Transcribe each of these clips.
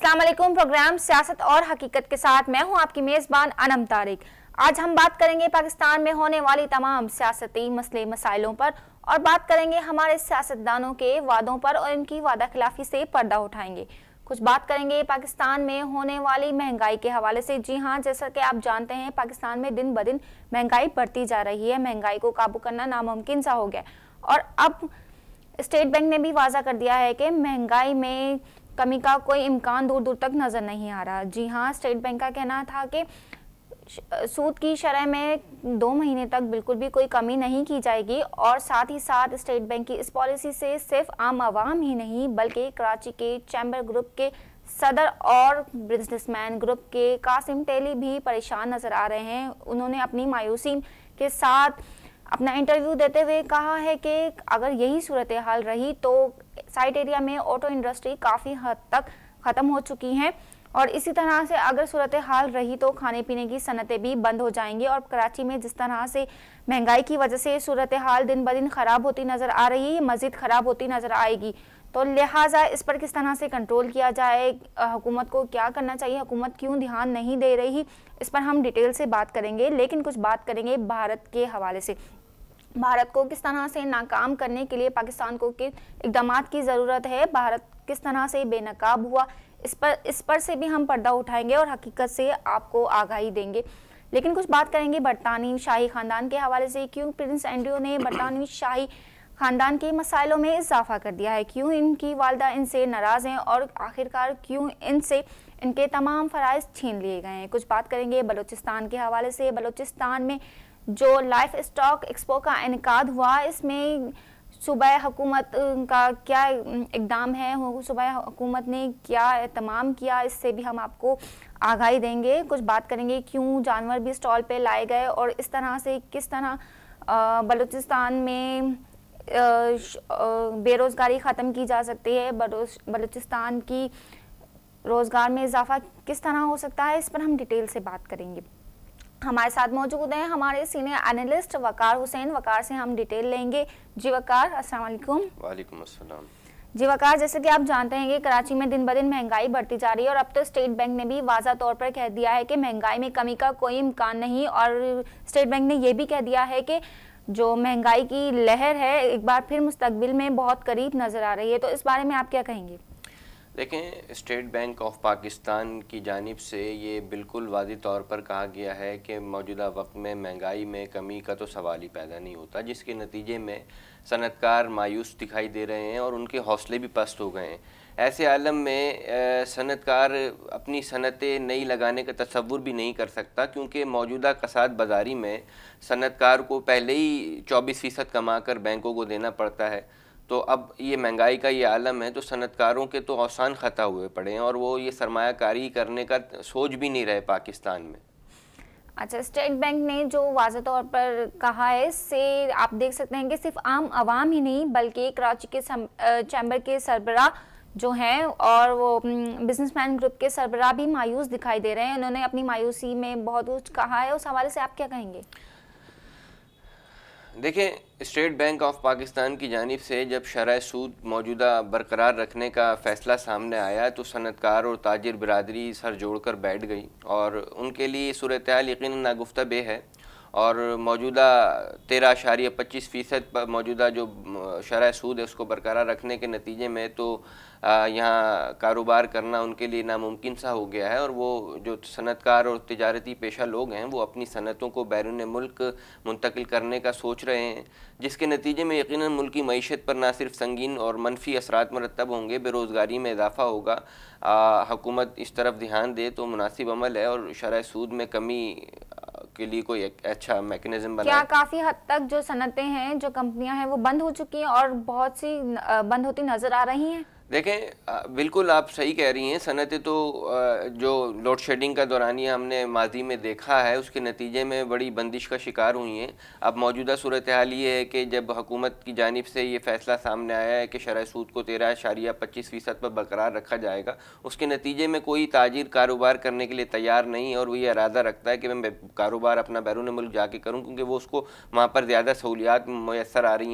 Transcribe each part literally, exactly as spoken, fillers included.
अस्सलाम वालेकुम। प्रोग्राम सियासत और हकीकत के साथ मैं हूं आपकी मेज़बान अनम तारिक। आज हम बात करेंगे पाकिस्तान में होने वाली तमाम सियासती मसले मसाइलों पर और बात करेंगे हमारे सियासतदानों के वादों पर और इनकी वादा खिलाफी से पर्दा उठाएंगे। कुछ बात करेंगे पाकिस्तान में होने वाली महंगाई के हवाले से। जी हाँ, जैसा कि आप जानते हैं पाकिस्तान में दिन ब दिन महंगाई बढ़ती जा रही है। महंगाई को काबू करना नामुमकिन सा हो गया और अब स्टेट बैंक ने भी वाजा कर दिया है कि महंगाई में कमी का कोई इम्कान दूर दूर तक नज़र नहीं आ रहा। जी हाँ, स्टेट बैंक का कहना था कि सूद की शरह में दो महीने तक बिल्कुल भी कोई कमी नहीं की जाएगी और साथ ही साथ स्टेट बैंक की इस पॉलिसी से सिर्फ आम आवाम ही नहीं बल्कि कराची के चैम्बर ग्रुप के सदर और बिजनेसमैन ग्रुप के कासिम टेली भी परेशान नज़र आ रहे हैं। उन्होंने अपनी मायूसी के साथ अपना इंटरव्यू देते हुए कहा है कि अगर यही सूरत हाल रही तो साइट एरिया में ऑटो इंडस्ट्री काफ़ी हद तक ख़त्म हो चुकी हैं और इसी तरह से अगर सूरत हाल रही तो खाने पीने की सनतें भी बंद हो जाएंगी और कराची में जिस तरह से महंगाई की वजह से सूरत हाल दिन ब दिन ख़राब होती नज़र आ रही है, मज़ीद ख़राब होती नज़र आएगी। तो लिहाजा इस पर किस तरह से कंट्रोल किया जाए, हुकूमत को क्या करना चाहिए, हुकूमत क्यों ध्यान नहीं दे रही, इस पर हम डिटेल से बात करेंगे। लेकिन कुछ बात करेंगे भारत के हवाले से। भारत को किस तरह से नाकाम करने के लिए पाकिस्तान को किन इक़दाम की ज़रूरत है, भारत किस तरह से बेनकाब हुआ, इस पर इस पर से भी हम पर्दा उठाएंगे और हकीकत से आपको आगाही देंगे। लेकिन कुछ बात करेंगे बरतानी शाही ख़ानदान के हवाले से। क्यों प्रिंस एंड्रयू ने बरतानवी शाही ख़ानदान के मसाइलों में इजाफा कर दिया है, क्यों इनकी वालदा इनसे नाराज़ हैं और आखिरकार क्यों इनसे इनके तमाम फ़राइज़ छीन लिए गए हैं। कुछ बात करेंगे बलोचिस्तान के हवाले से। बलोचिस्तान में जो लाइफ स्टॉक एक्सपो का इनकाद हुआ, इसमें सूबाई हुकूमत का क्या इक़दाम है, सूबाई हुकूमत ने क्या एहतमाम किया, इससे भी हम आपको आगाही देंगे। कुछ बात करेंगे क्यों जानवर भी स्टॉल पे लाए गए और इस तरह से किस तरह बलूचिस्तान में बेरोज़गारी ख़त्म की जा सकती है, बलूचिस्तान की रोज़गार में इजाफा किस तरह हो सकता है, इस पर हम डिटेल से बात करेंगे। हमारे साथ मौजूद हैं हमारे सीनियर एनालिस्ट वकार हुसैन। वकार से हम डिटेल लेंगे। जी वकार, अस्सलाम वालेकुम। वालेकुम अस्सलाम। जी वकार, जैसे कि आप जानते हैं कि कराची में दिन ब दिन महंगाई बढ़ती जा रही है और अब तो स्टेट बैंक ने भी वाज़ा तौर पर कह दिया है कि महंगाई में कमी का कोई इम्कान नहीं और स्टेट बैंक ने यह भी कह दिया है कि जो महंगाई की लहर है एक बार फिर मुस्तकबिल में बहुत करीब नज़र आ रही है। तो इस बारे में आप क्या कहेंगे? देखें, स्टेट बैंक ऑफ पाकिस्तान की जानिब से ये बिल्कुल वाज़ी तौर पर कहा गया है कि मौजूदा वक्त में महंगाई में कमी का तो सवाल ही पैदा नहीं होता, जिसके नतीजे में सनतकार मायूस दिखाई दे रहे हैं और उनके हौसले भी पस्त हो गए हैं। ऐसे आलम में सनतकार अपनी सनतें नई लगाने का तसव्वुर भी नहीं कर सकता, क्योंकि मौजूदा कसाद बाज़ारी में सनतकार को पहले ही चौबीस फ़ीसद कमा कर बैंकों को देना पड़ता है। तो अब ये महंगाई का ये आलम है तो सनतकारों के तो औसान ख़ता हुए पड़े हैं और वो ये सरमायाकारी करने का सोच भी नहीं रहे पाकिस्तान में। अच्छा, स्टेट बैंक ने जो वाज़े तौर पर कहा है इससे आप देख सकते हैं कि सिर्फ आम आवाम ही नहीं बल्कि कराची के चैम्बर के सरबराह जो हैं और वो बिजनेसमैन ग्रुप के सरबराह भी मायूस दिखाई दे रहे हैं। उन्होंने अपनी मायूसी में बहुत कुछ कहा है, उस हवाले से आप क्या कहेंगे? देखें, स्टेट बैंक ऑफ पाकिस्तान की जानिब से जब शरह सूद मौजूदा बरकरार रखने का फ़ैसला सामने आया तो सनतकार और ताजिर बिरादरी सर जोड़कर बैठ गई और उनके लिए सूरत हाल यकीनन नागुफ्ता है और मौजूदा तेरह अशारिया पच्चीस फ़ीसद पर मौजूदा जो शरह सूद है उसको बरकरार रखने के नतीजे में तो यहाँ कारोबार करना उनके लिए नामुमकिन सा हो गया है और वो जो सनतकार और तिजारती पेशा लोग हैं वो अपनी सनतों को बैरून मुल्क मुंतकिल करने का सोच रहे हैं, जिसके नतीजे में यकीनन मुल्क की मईशत पर ना सिर्फ संगीन और मनफी असरात मरतब होंगे, बेरोज़गारी में इजाफ़ा होगा। हुकूमत इस तरफ ध्यान दे तो मुनासिब अमल है और शरह सूद में कमी के लिए कोई एक अच्छा मैकेनिज्म बनाए। क्या काफ़ी हद तक जो सनतें हैं, जो कंपनियां हैं वो बंद हो चुकी हैं और बहुत सी बंद होती नज़र आ रही हैं? देखें, बिल्कुल आप सही कह रही हैं। सनतें तो जो लोड शेडिंग का दौरानिया हमने माजी में देखा है उसके नतीजे में बड़ी बंदिश का शिकार हुई हैं। अब मौजूदा सूरत हाल ये है कि जब हुकूमत की जानिब से ये फ़ैसला सामने आया है कि शरह सूद को तेरह अशारिया पच्चीस फ़ीसद पर बरकरार रखा जाएगा, उसके नतीजे में कोई ताजिर कारोबार करने के लिए तैयार नहीं और वो ये इरादा रखता है कि मैं कारोबार अपना बैरून मुल्क जाके करूँ, क्योंकि वो उसको वहाँ पर ज़्यादा सहूलियात मैसर आ रही हैं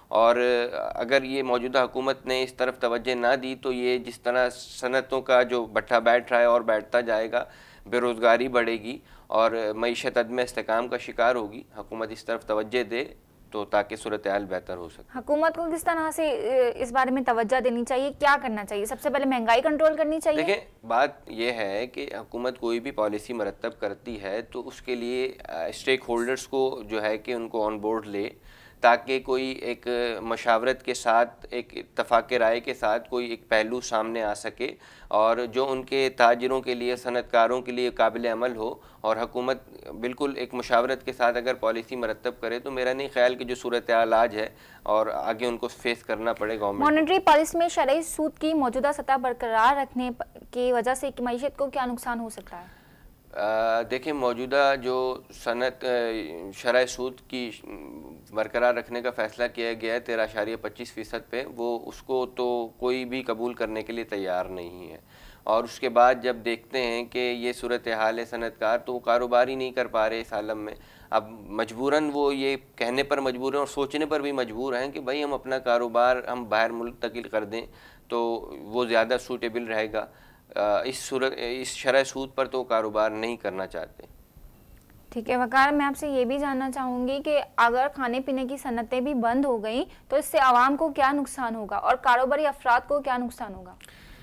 और अगर ये मौजूदा हुकूमत ने इस तरफ तवज्जो ना दी तो ये जिस तरह सनतों का जो भट्ठा बैठ रहा है और बैठता जाएगा, बेरोज़गारी बढ़ेगी और मईशत अदम इस्तेकाम का शिकार होगी। हुकूमत इस तरफ तवज्जो दे तो ताकि सूरत हाल बेहतर हो सके। हुकूमत को किस तरह से इस बारे में तवज्जो देनी चाहिए, क्या करना चाहिए? सबसे पहले महंगाई कंट्रोल करनी चाहिए। देखिए, बात यह है कि हुकूमत कोई भी पॉलिसी मरतब करती है तो उसके लिए स्टेक होल्डर्स को जो है कि उनको ऑन बोर्ड ले, ताकि कोई एक मशावरत के साथ, एक इत्तफाक राय के साथ कोई एक पहलू सामने आ सके और जो उनके ताजिरों के लिए, सनतकारों के लिए काबिल अमल हो। और हुकूमत बिल्कुल एक मशावरत के साथ अगर पॉलिसी मरतब करे तो मेरा नहीं ख्याल कि जो सूरत हाल आज है और आगे उनको फेस करना पड़े गवर्नमेंट। मॉनेटरी पॉलिसी में शरई सूद की मौजूदा सतह बरकरार रखने की वजह से मईशत को क्या नुकसान हो सकता है? देखें, मौजूदा जो सनत शरह सूद की बरकरार रखने का फ़ैसला किया गया है तेरह अशारिया पच्चीस फ़ीसद पे, वो उसको तो कोई भी कबूल करने के लिए तैयार नहीं है। और उसके बाद जब देखते हैं कि ये सूरत हाल है सनतकार, तो वो कारोबार ही नहीं कर पा रहे इस आलम में। अब मजबूरन वो ये कहने पर मजबूर हैं और सोचने पर भी मजबूर हैं कि भाई हम अपना कारोबार हम बाहर मुल्क तकिल कर दें तो वो ज़्यादा सूटेबल रहेगा। इस सूरत इस शरह सूद पर तो कारोबार नहीं करना चाहते। ठीक है वकार, मैं आपसे ये भी जानना चाहूँगी कि अगर खाने पीने की सनतें भी बंद हो गई तो इससे आवाम को क्या नुकसान होगा और कारोबारी अफराद को क्या नुकसान होगा?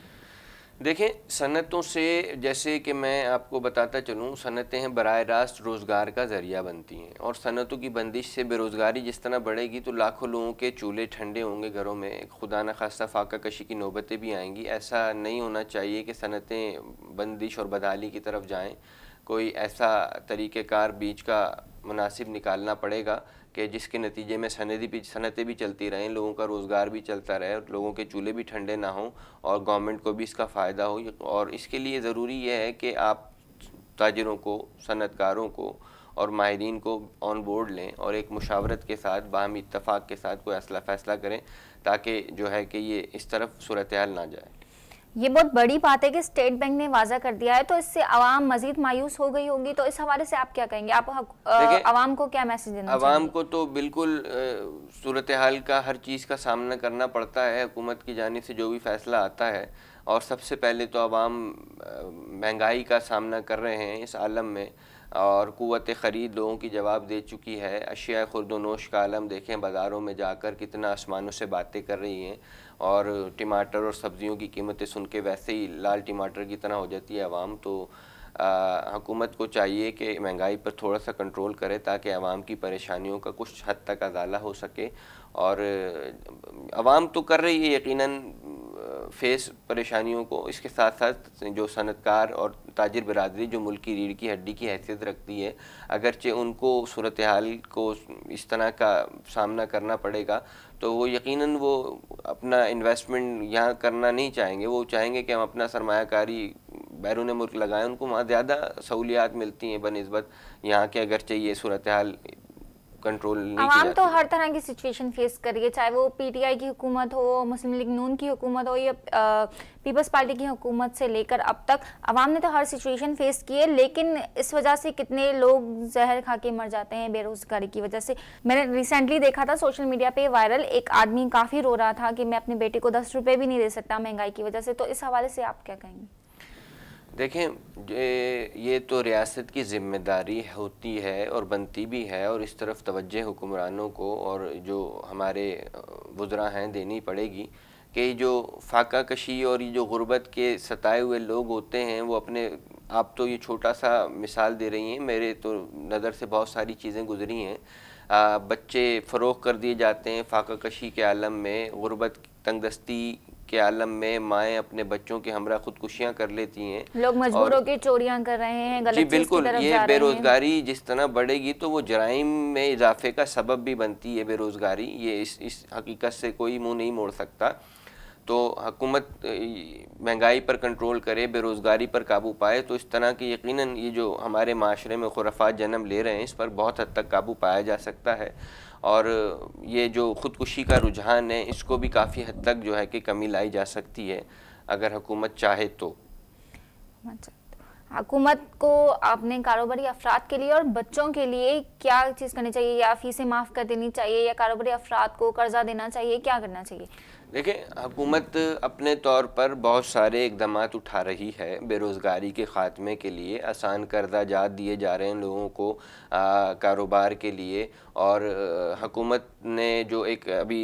देखें, सनतों से जैसे कि मैं आपको बताता चलूँ, सनतें हैं बराह रास्त रोज़गार का ज़रिया बनती हैं और सनतों की बंदिश से बेरोज़गारी जिस तरह बढ़ेगी तो लाखों लोगों के चूल्हे ठंडे होंगे घरों में, खुदा न खास्ता फाका कशी की नौबतें भी आएंगी। ऐसा नहीं होना चाहिए कि सनतें बंदिश और बदहाली की तरफ जाएं। कोई ऐसा तरीक़ेकार बीच का मुनासिब निकालना पड़ेगा कि जिसके नतीजे में सनदी भी सनतें भी चलती रहें, लोगों का रोज़गार भी चलता रहे और लोगों के चूल्हे भी ठंडे ना हों और गवर्नमेंट को भी इसका फ़ायदा हो। और इसके लिए ज़रूरी यह है कि आप ताजिरों को, सनतकारों को और माहिरीन को ऑन बोर्ड लें और एक मुशावरत के साथ, बाहमी इत्तफाक के साथ कोई असला फ़ैसला करें ताकि जो है कि ये इस तरफ सूरत हाल ना जाए। ये बहुत बड़ी बात है कि स्टेट बैंक ने वाज़ा कर दिया है, तो इससे आवाम मजीद मायूस हो गई होगी। तो इस हवाले से आप क्या कहेंगे? आप आवाम को क्या मैसेज देना चाहेंगे? आवाम को तो बिल्कुल सूरत हाल का हर चीज़ का सामना करना पड़ता है हुकूमत की जानिब से जो भी फ़ैसला आता है। और सबसे पहले तो आवाम महंगाई का सामना कर रहे हैं इस आलम में और क़ुव्वत ख़रीद लोगों की जवाब दे चुकी है। अशिया खुर्दोनोश का आलम देखें, बाज़ारों में जाकर कितना आसमानों से बातें कर रही हैं और टमाटर और सब्ज़ियों की कीमतें सुन के वैसे ही लाल टमाटर की तरह हो जाती है आवाम। तो हुकूमत को चाहिए कि महंगाई पर थोड़ा सा कंट्रोल करे ताकि आवाम की परेशानियों का कुछ हद तक अज़ाला हो सके। और आवाम तो कर रही है यकीनन फेस परेशानियों को, इसके साथ साथ जो सनतकार और ताजिर बिरादरी जो मुल्क की रीढ़ की हड्डी की हैसियत रखती है, अगरचे उनको सूरत हाल को इस तरह का सामना करना पड़ेगा तो वो यकीनन वो अपना इन्वेस्टमेंट यहाँ करना नहीं चाहेंगे। वो चाहेंगे कि हम अपना सरमायाकारी बैरून मुल्क लगाएं, उनको वहाँ ज़्यादा सहूलियात मिलती हैं बनिस्बत यहाँ के, अगरचे ये सूरत हाल कंट्रोल नहीं किया आवाम तो हर तरह की सिचुएशन फेस कर रही है, चाहे वो पीटीआई की हुकूमत हो, मुस्लिम लीग नून की हुकूमत हो या पीपल्स पार्टी की हुकूमत से लेकर अब तक आवाम ने तो हर सिचुएशन फेस की है। लेकिन इस वजह से कितने लोग जहर खा के मर जाते हैं बेरोजगारी की वजह से। मैंने रिसेंटली देखा था सोशल मीडिया पे वायरल, एक आदमी काफ़ी रो रहा था कि मैं अपने बेटे को दस रुपये भी नहीं दे सकता महंगाई की वजह से। तो इस हवाले से आप क्या कहेंगे? देखें, ये तो रियासत की ज़िम्मेदारी होती है और बनती भी है और इस तरफ तवज्जो हुक्मरानों को और जो हमारे वज़रा हैं देनी पड़ेगी कि जो फाका कशी और ये जो गुर्बत के सताए हुए लोग होते हैं वो अपने, आप तो ये छोटा सा मिसाल दे रही हैं, मेरे तो नज़र से बहुत सारी चीज़ें गुजरी हैं। आ, बच्चे फ़रोग़ कर दिए जाते हैं फाका कशी के आलम में, गुर्बत तंगदस्ती के आलम में माएँ अपने बच्चों के हमरा खुदकुशियाँ कर लेती हैं, लोग मजबूर होकर चोरियाँ कर रहे हैं, गलत जी चीज़ की बिल्कुल। तरफ ये जा रहे हैं। बेरोज़गारी जिस तरह बढ़ेगी तो वो जराइम में इजाफे का सबब भी बनती है बेरोज़गारी, ये इस इस हकीकत से कोई मुँह नहीं मोड़ सकता। तो हुकूमत महंगाई पर कंट्रोल करे, बेरोज़गारी पर काबू पाए तो इस तरह की यकीनन ये जो हमारे माशरे में खुराफात जन्म ले रहे हैं इस पर बहुत हद तक काबू पाया जा सकता है। और ये जो ख़ुदकुशी का रुझान है इसको भी काफ़ी हद तक जो है कि कमी लाई जा सकती है अगर हुकूमत चाहे तो। हुकूमत को अपने कारोबारी अफराद के लिए और बच्चों के लिए क्या चीज़ करनी चाहिए? या फीसें माफ़ कर देनी चाहिए, या कारोबारी अफराद को कर्जा देना चाहिए, क्या करना चाहिए? देखिए, हुकूमत अपने तौर पर बहुत सारे इकदाम उठा रही है बेरोज़गारी के ख़ात्मे के लिए। आसान कर्जाजात दिए जा रहे हैं लोगों को आ, कारोबार के लिए। और हुकूमत ने जो एक अभी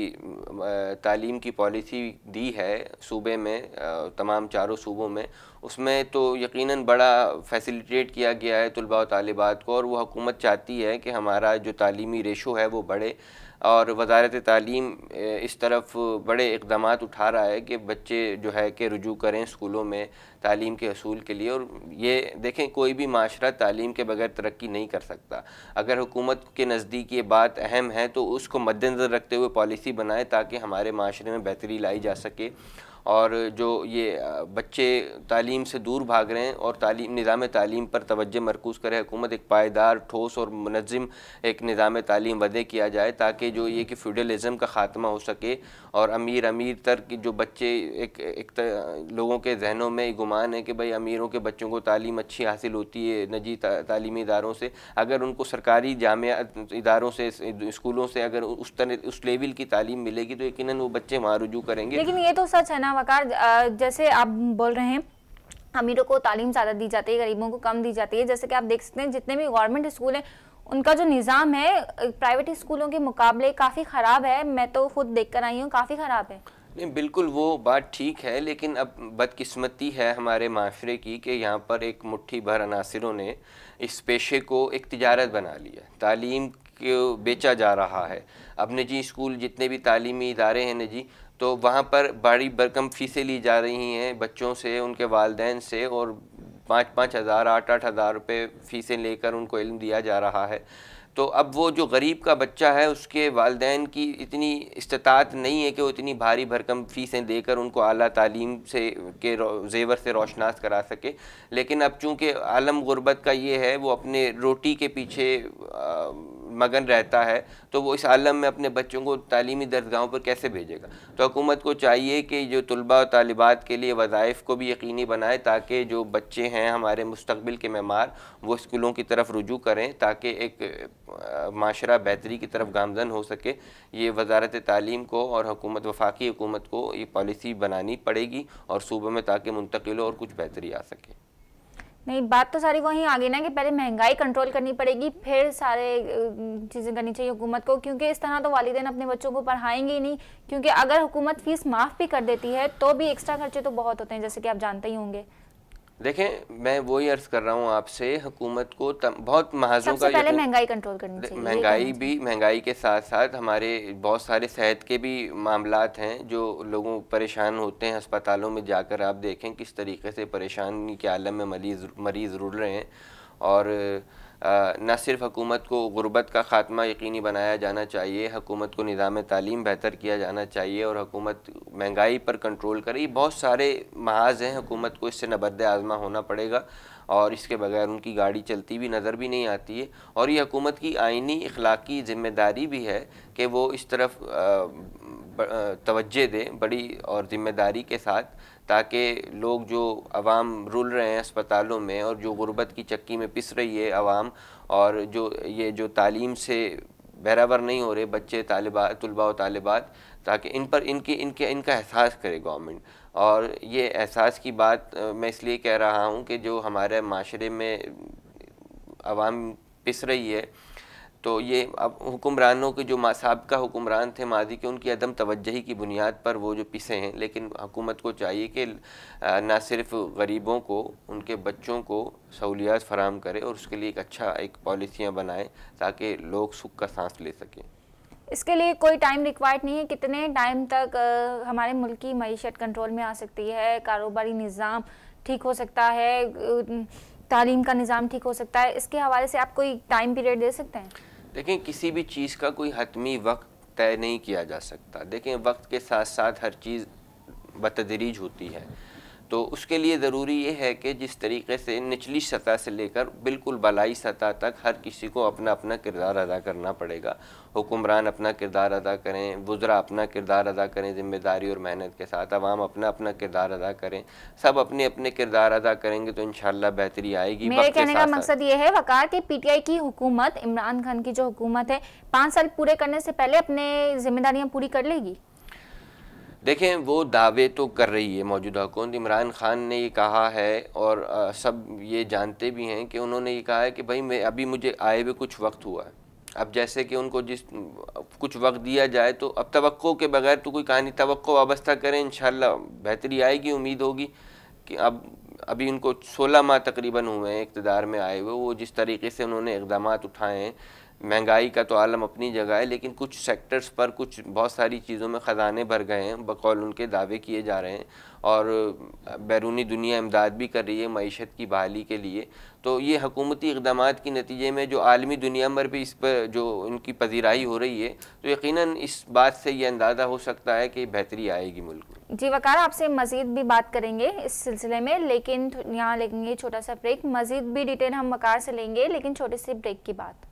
तालीम की पॉलिसी दी है सूबे में, आ, तमाम चारों सूबों में, उसमें तो यकीनन बड़ा फैसिलिटेट किया गया है तलबा और तालिबात को। और वो हुकूमत चाहती है कि हमारा जो तालीमी रेशो है वो बढ़े, और वज़ारत तालीम इस तरफ बड़े इक़दाम उठा रहा है कि बच्चे जो है कि रुजू करें स्कूलों में तालीम के असूल के लिए। और ये देखें, कोई भी माशरा तालीम के बगैर तरक्की नहीं कर सकता। अगर हुकूमत के नज़दीक ये बात अहम है तो उसको मद्देनज़र रखते हुए पॉलिसी बनाए ताकि हमारे माशरे में बेहतरी लाई जा सके। और जो ये बच्चे तालीम से दूर भाग रहे हैं और तालीम निज़ाम तालीम पर तवज्जो मरकूज़ करे हुकूमत, एक पायदार, ठोस और मुनज़्ज़म एक निज़ाम तालीम वदे किया जाए ताकि जो ये कि फ्यूडलिज़म का ख़ात्मा हो सके। और अमीर अमीर तर की जो बच्चे, एक एक तर, लोगों के जहनों में गुमान है कि भाई अमीरों के बच्चों को तालीम अच्छी हासिल होती है निजी तालीमी इदारों से। अगर उनको सरकारी जामिया इदारों से, स्कूलों से अगर उस तरह उस लेवल की तालीम मिलेगी तो यकीनन वो बच्चे वहाँ रुजू करेंगे। लेकिन ये तो सच है ना वकार, जैसे आप बोल रहे हैं अमीरों को तालीम ज़्यादा दी जाती है, गरीबों को कम दी जाती है। जैसे कि आप देख सकते हैं जितने भी गवर्नमेंट स्कूल हैं उनका जो निज़ाम है प्राइवेट स्कूलों के मुकाबले काफ़ी ख़राब है। मैं तो खुद देख कर आई हूँ, काफ़ी ख़राब है। नहीं, बिल्कुल वो बात ठीक है, लेकिन अब बदकिस्मती है हमारे माशरे की कि यहाँ पर एक मुट्ठी भर अनासिरों ने इस पेशे को एक तिजारत बना लिया। तालीम को बेचा जा रहा है। अब निजी स्कूल जितने भी तालीमी इदारे हैं निजी, तो वहाँ पर बड़ी भरकम फ़ीसें ली जा रही हैं बच्चों से, उनके वालिदैन से, और पाँच पाँच हज़ार आठ आठ हज़ार रुपये फ़ीसें लेकर उनको इल्म दिया जा रहा है। तो अब वो जो गरीब का बच्चा है उसके वालिदैन की इतनी इस्तिताअत नहीं है कि वो इतनी भारी भरकम फ़ीसें देकर उनको आला तालीम से के जेवर से रोशनास करा सके। लेकिन अब चूँकि आलम गुर्बत का ये है, वो अपने रोटी के पीछे आ, मगन रहता है, तो वो इस आलम में अपने बच्चों को तालीमी दरगाहों पर कैसे भेजेगा। तो हुकूमत को चाहिए कि जो तलबा और तालिबात के लिए वज़ाइफ को भी यकीनी बनाए ताकि जो बच्चे हैं हमारे मुस्तकबिल के मेमार, वो स्कूलों की तरफ रुजू करें ताकि एक माशरा बेहतरी की तरफ गामजन हो सके। ये वज़ारत तालीम को और हुकूमत, वफाकी हुकूमत को ये पॉलिसी बनानी पड़ेगी और सूबे में ताकि मुंतकिल और कुछ बेहतरी आ सके। नहीं, बात तो सारी वहीं आ गई ना कि पहले महंगाई कंट्रोल करनी पड़ेगी, फिर सारे चीज़ें करनी चाहिए हुकूमत को, क्योंकि इस तरह तो वालिदैन अपने बच्चों को पढ़ाएंगे ही नहीं। क्योंकि अगर हुकूमत फ़ीस माफ़ भी कर देती है तो भी एक्स्ट्रा खर्चे तो बहुत होते हैं, जैसे कि आप जानते ही होंगे। देखें, मैं वही अर्ज़ कर रहा हूँ आपसे, हुकूमत को तम, बहुत महाजों का पहले महंगाई कंट्रोल करनी चाहिए। महंगाई भी, महंगाई के साथ साथ हमारे बहुत सारे सेहत के भी मामलात हैं जो लोगों परेशान होते हैं। अस्पतालों में जाकर आप देखें किस तरीके से परेशानी के आलम में मरीज़ मरीज़ रुल रहे हैं। और न सिर्फ हुकूमत को गुर्बत का ख़ात्मा यकीनी बनाया जाना चाहिए, हुकूमत को निज़ाम तालीम बेहतर किया जाना चाहिए और हुकूमत महंगाई पर कंट्रोल करे। बहुत सारे महाज हैं, हुकूमत को इससे नबर्द आज़मा होना पड़ेगा और इसके बगैर उनकी गाड़ी चलती भी नज़र भी नहीं आती है। और ये हुकूमत की आइनी इखलाकी ज़िम्मेदारी भी है कि वो इस तरफ तवज्जो दें बड़ी और ज़िम्मेदारी के साथ, ताकि लोग जो अवाम रुल रहे हैं अस्पतालों में और जो गुर्बत की चक्की में पिस रही है अवाम, और जो ये जो तालीम से बहरावर नहीं हो रहे बच्चे, तालिबा तलबा और तालिबात, ताकि इन पर इनकी इनके इनका एहसास करे गवर्नमेंट। और ये एहसास की बात मैं इसलिए कह रहा हूँ कि जो हमारे माशरे में अवाम पिस रही है, तो ये अब हुक्मरानों के जो साबिक़ा हुक्मरान थे माजी के, उनकी अदम तवज्जुही की बुनियाद पर वो जो पिसे हैं। लेकिन हुकूमत को चाहिए कि न सिर्फ गरीबों को, उनके बच्चों को सहूलियात फराहम करे और उसके लिए एक अच्छा एक पॉलिसियाँ बनाए ताकि लोग सुख का सांस ले सकें। इसके लिए कोई टाइम रिक्वायर्ड नहीं है। कितने टाइम तक आ, हमारे मुल्क की मईशत कंट्रोल में आ सकती है, कारोबारी निज़ाम ठीक हो सकता है, तालीम का निज़ाम ठीक हो सकता है, इसके हवाले से आप कोई टाइम पीरियड दे सकते हैं? देखें, किसी भी चीज़ का कोई हतमी वक्त तय नहीं किया जा सकता। देखें, वक्त के साथ साथ हर चीज़ बतदरीज होती है। तो उसके लिए ज़रूरी ये है कि जिस तरीके से निचली सतह से लेकर बिल्कुल बलाई सतह तक हर किसी को अपना अपना किरदार अदा करना पड़ेगा। हुक्मरान अपना किरदार अदा करें, वुज़रा अपना किरदार अदा करें ज़िम्मेदारी और मेहनत के साथ, अवाम अपना अपना किरदार अदा करें, सब अपने अपने किरदार अदा करेंगे तो इंशाअल्लाह बेहतरी आएगी। मेरे कहने का मकसद ये है वकार कि पीटीआई की हुकूमत, इमरान खान की जो हुकूमत है, पाँच साल पूरे करने से पहले अपने जिम्मेदारियाँ पूरी कर लेगी। देखें, वो दावे तो कर रही है मौजूदा हुकूमत। इमरान खान ने ये कहा है और आ, सब ये जानते भी हैं कि उन्होंने ये कहा है कि भाई मैं अभी मुझे आए हुए कुछ वक्त हुआ है, अब जैसे कि उनको जिस कुछ वक्त दिया जाए तो अब तवक्को के बगैर तो कोई कहानी, तवक्को वाबस्ता करें, इंशाल्लाह बेहतरी आएगी। उम्मीद होगी कि अब अभी उनको सोलह माह तकरीबन हुए हैं इक़्तिदार में आए हुए, वो जिस तरीके से उन्होंने इक़दामात उठाए हैं, महंगाई का तो आलम अपनी जगह है, लेकिन कुछ सेक्टर्स पर कुछ बहुत सारी चीज़ों में ख़जाने भर गए हैं, बकौल उनके दावे किए जा रहे हैं, और बैरूनी दुनिया इमदाद भी कर रही है मईशत की बहाली के लिए। तो ये हुकूमती इक़दामात के नतीजे में जो आलमी दुनिया में भी इस पर जो इनकी पजीराई हो रही है, तो यकीनन इस बात से ये अंदाज़ा हो सकता है कि बेहतरी आएगी मुल्क में। जी वकार, आपसे मज़ीद भी बात करेंगे इस सिलसिले में, लेकिन यहाँ लेंगे छोटा सा ब्रेक। मज़ीद भी डिटेल हम वकार से लेंगे, लेकिन छोटे से ब्रेक की बात।